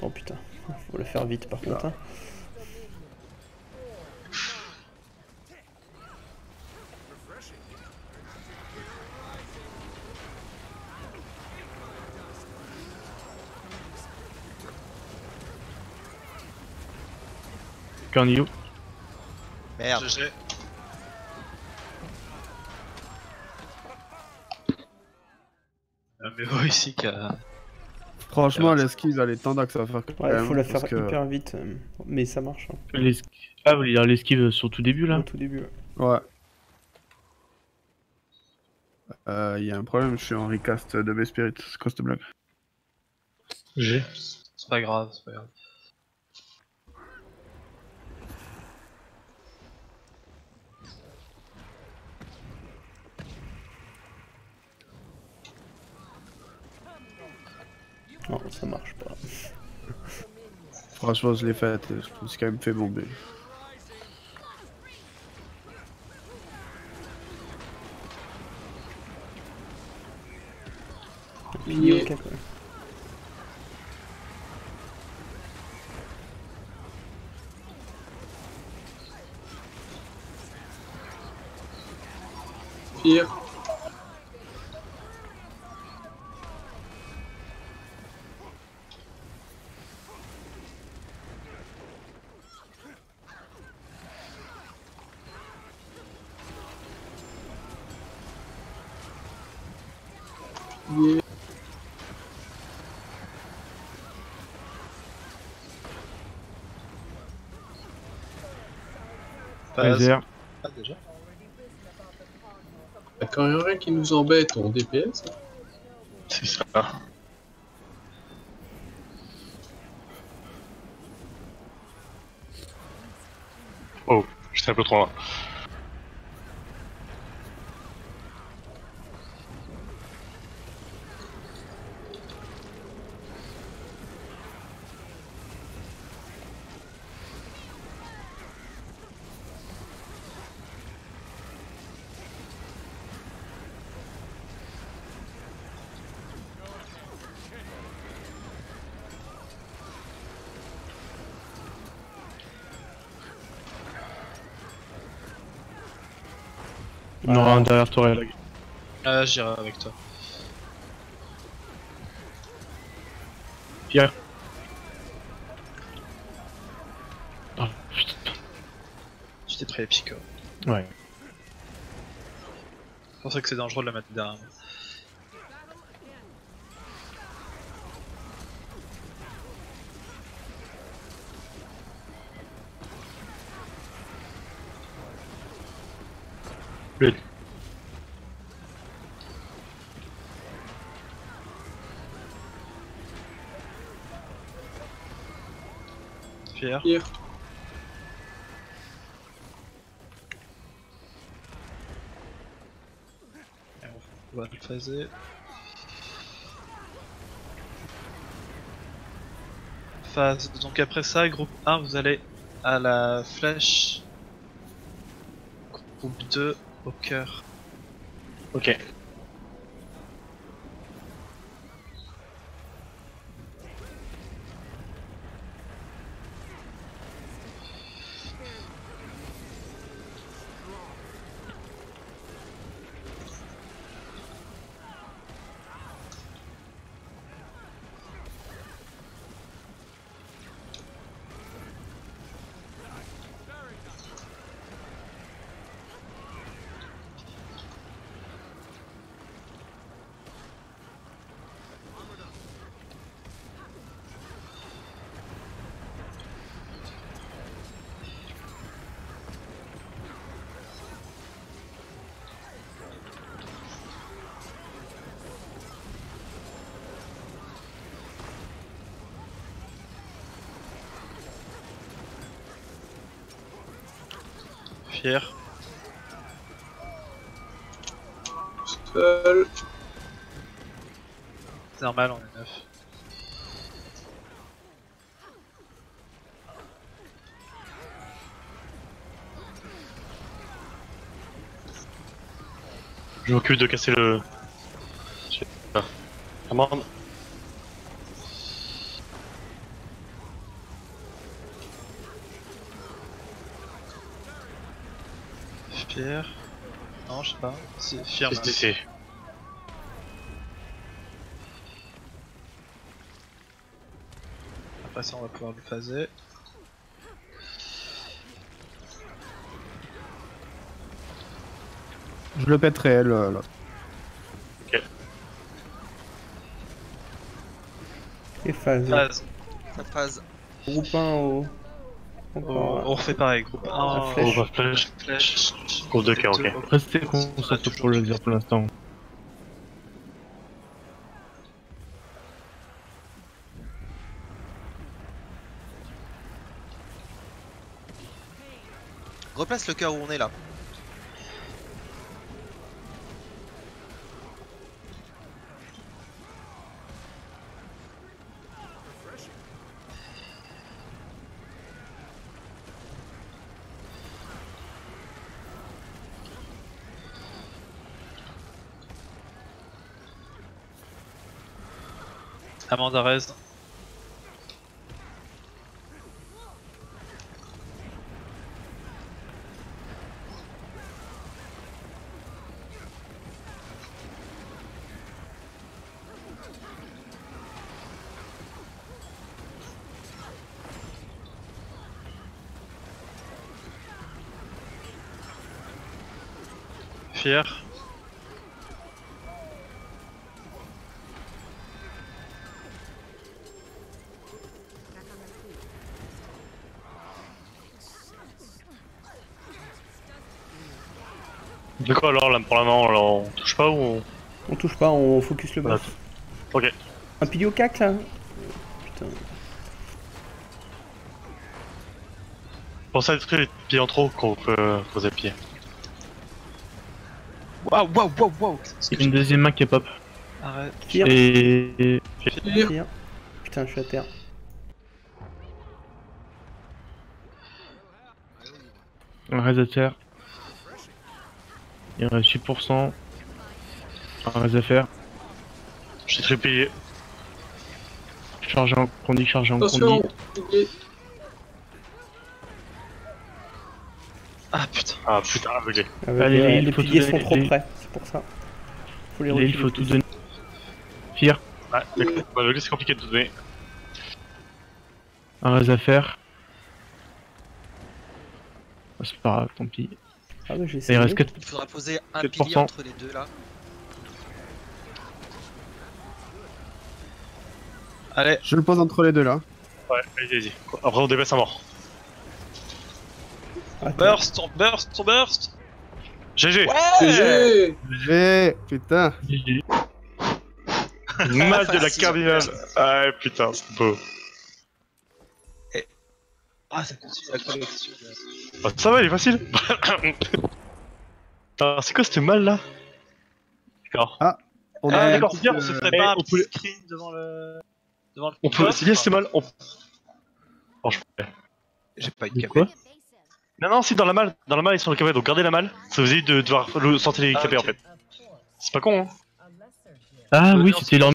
Oh putain, faut le faire vite par contre. Hein. Cornillo. Merde. GG. Mais ouais, ici qu'à. Franchement, l'esquive, elle est tendue que ça va faire quand Ouais, même. faut la parce faire que... hyper vite, mais ça marche. Hein. Ah, vous voulez dire l'esquive sur tout début là? Au tout début. Ouais. Il y a un problème, je suis en recast de B-Spirit, c'est quoi cette blague? G. C'est pas grave, c'est pas grave. Non, ça marche pas. Franchement, je l'ai faite, je me suis quand même fait bomber. Il est ok quoi. Pire. Yeah. Laser. Ah, déjà. Y'a quand même rien qui nous embête en DPS. C'est ça. Oh, j'étais un peu trop loin. Il y en aura un derrière toi, là. Ah, j'irai avec toi. Pierre. Oh putain. Tu t'es pris épico. Ouais. C'est pour ça que c'est dangereux de la mettre derrière. Lui. Pierre. Pire. On va le phaser. Phase. Donc après ça, groupe 1, vous allez à la flèche. Groupe 2 au cœur. Ok. Pierre. Seul. C'est normal, on est 9. Je m'occupe de casser le... Ah. Commande. Pierre. Non, je sais pas. C'est Firme. STC. Après ça, on va pouvoir le phaser. Je le pèterai, là. Et phase. Phase. Ça phase. Groupe 1 au. Encore. On refait pareil. Groupe 1. La On flèche. va flash. Flèche. Groupe de cas, ok. Restez concentrés pour le dire pour l'instant. Replace le cœur où on est là. Amandarez. Fier. De quoi alors là pour la main, on touche pas ou on... On touche pas, on focus le buff. Ok. Un pilier au cac là. Putain. Pensez à détruire les pieds en trop qu'on peut poser le pied. Waouh, waouh, waouh, waouh. Il y a une deuxième main qui est pop. Arrête. Tire. Et Fire. Tire. Putain, je suis à terre. un raise à terre. Il reste 8%. Un raise à faire. J'ai triplé. Chargé en condi, chargé en Attention. condi. Pilier. Ah putain. Ah putain, aveuglé. Allez, il les faut piliers tout sont donner, trop les- près, c'est pour ça. Faut les Là, reculer il faut plus. Ah, tout donner. Fire. Ouais, d'accord. Bah, aveuglé, c'est compliqué de tout donner. Un raise à faire. Oh, c'est pas grave, tant pis. Ah ouais, j'ai Il essayé. reste 4. Il faudra poser un 4%. pilier entre les deux là. Allez. Je le pose entre les deux, là. Ouais, vas-y. Après, on débaisse à mort. Attends. Burst, on burst, on burst. GG. GG. Putain. GG. Mal de la Facile. cardinale. Ah putain, c'est beau. Ah, ça continue la collection. Bah, ça va, il est facile. Putain, c'est quoi ce mal là? D'accord. On Ah, a d'accord, un c'est bien, on petit, se ferait eh, pas un on petit peut- screen devant le. Devant le On peut. C'est bien, c'était mal. On... Franchement. J'ai pas eu De de quoi? capé. Non, non, si, dans la malle, ils sont le capé, donc gardez la malle. Ça vous évite de devoir sortir les Ah, capés ok. en fait. C'est pas con, hein. Ah Ouais, oui, non, c'était leur